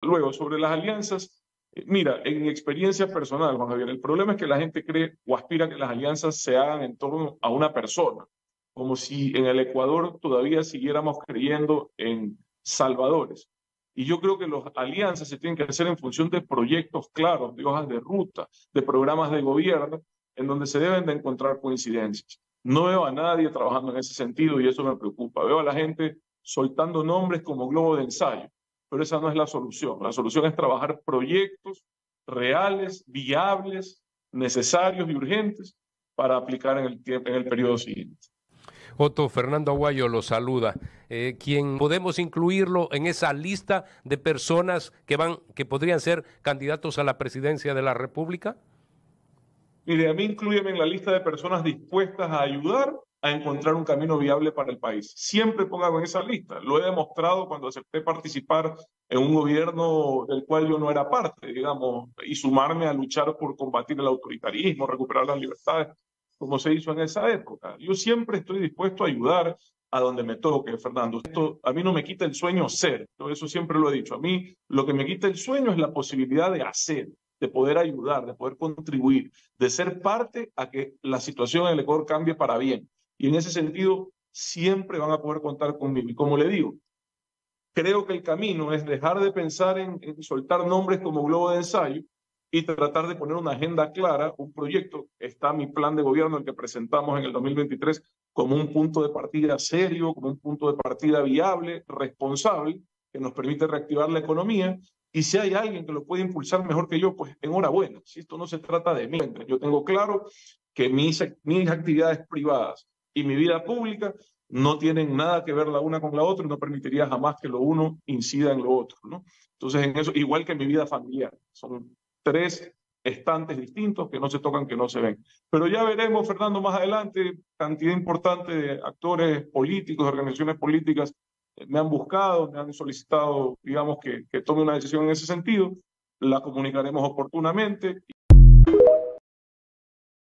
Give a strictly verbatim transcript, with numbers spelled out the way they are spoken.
Luego, sobre las alianzas, eh, mira, en mi experiencia personal, Juan Javier, el problema es que la gente cree o aspira a que las alianzas se hagan en torno a una persona, como si en el Ecuador todavía siguiéramos creyendo en salvadores. Y yo creo que las alianzas se tienen que hacer en función de proyectos claros, de hojas de ruta, de programas de gobierno, en donde se deben de encontrar coincidencias. No veo a nadie trabajando en ese sentido y eso me preocupa. Veo a la gente soltando nombres como globo de ensayo, pero esa no es la solución. La solución es trabajar proyectos reales, viables, necesarios y urgentes para aplicar en el, tiempo, en el periodo siguiente. Otto, Fernando Aguayo lo saluda. Eh, ¿Quién podemos incluirlo en esa lista de personas que van, que podrían ser candidatos a la presidencia de la República? Mire, a mí inclúyeme en la lista de personas dispuestas a ayudar a encontrar un camino viable para el país. Siempre póngame en esa lista. Lo he demostrado cuando acepté participar en un gobierno del cual yo no era parte, digamos, y sumarme a luchar por combatir el autoritarismo, recuperar las libertades, como se hizo en esa época. Yo siempre estoy dispuesto a ayudar a donde me toque, Fernando. Esto a mí no me quita el sueño ser, yo eso siempre lo he dicho. A mí lo que me quita el sueño es la posibilidad de hacer, de poder ayudar, de poder contribuir, de ser parte a que la situación en el Ecuador cambie para bien. Y en ese sentido, siempre van a poder contar conmigo. Y como le digo, creo que el camino es dejar de pensar en, en soltar nombres como globo de ensayo y tratar de poner una agenda clara, un proyecto. Está mi plan de gobierno, el que presentamos en el dos mil veintitrés, como un punto de partida serio, como un punto de partida viable, responsable, que nos permite reactivar la economía. Y si hay alguien que lo puede impulsar mejor que yo, pues enhorabuena. Si esto no se trata de mí, yo tengo claro que mis, mis actividades privadas y mi vida pública no tienen nada que ver la una con la otra y no permitiría jamás que lo uno incida en lo otro, ¿no? Entonces, en eso, igual que mi vida familiar, son tres estantes distintos que no se tocan, que no se ven. Pero ya veremos, Fernando, más adelante, cantidad importante de actores políticos, de organizaciones políticas, me han buscado, me han solicitado, digamos, que, que tome una decisión en ese sentido, la comunicaremos oportunamente.